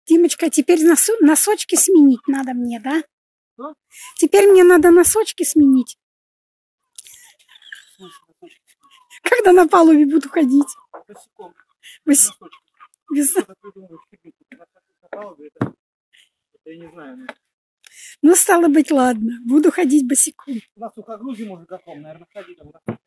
Димочка, теперь носочки сменить надо мне, да? Что? Теперь мне надо носочки сменить. Когда на палубе буду ходить? Босиком. Без... Я не знаю. Ну, стало быть, ладно. Буду ходить босиком. На сухогрузе, может, каком, наверное, ходить.